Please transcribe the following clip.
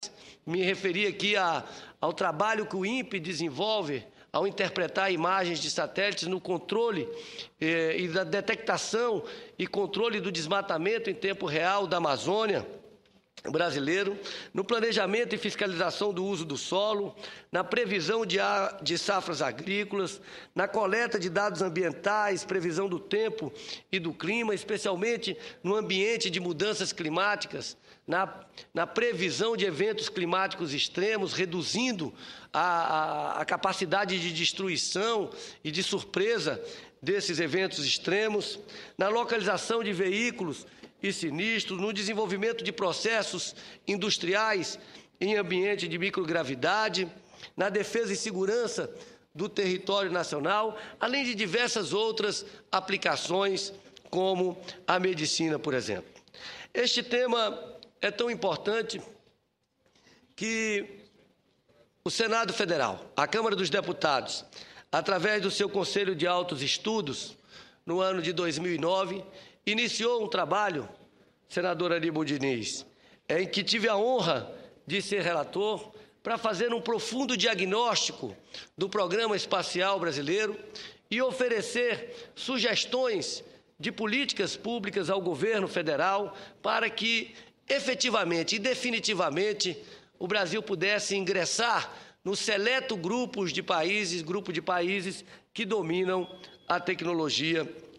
me referi aqui ao trabalho que o INPE desenvolve ao interpretar imagens de satélites no controle e da detectação e controle do desmatamento em tempo real da Amazônia brasileiro, no planejamento e fiscalização do uso do solo, na previsão de safras agrícolas, na coleta de dados ambientais, previsão do tempo e do clima, especialmente no ambiente de mudanças climáticas, na previsão de eventos climáticos extremos, reduzindo a capacidade de destruição e de surpresa desses eventos extremos, na localização de veículos e sinistros, no desenvolvimento de processos industriais em ambiente de microgravidade, na defesa e segurança do território nacional, além de diversas outras aplicações, como a medicina, por exemplo. Este tema é tão importante que o Senado Federal, a Câmara dos Deputados, através do seu Conselho de Altos Estudos, no ano de 2009, iniciou um trabalho, senador Aníbal Diniz, em que tive a honra de ser relator, para fazer um profundo diagnóstico do Programa Espacial Brasileiro e oferecer sugestões de políticas públicas ao governo federal para que, efetivamente e definitivamente, o Brasil pudesse ingressar no seleto grupo de países que dominam a tecnologia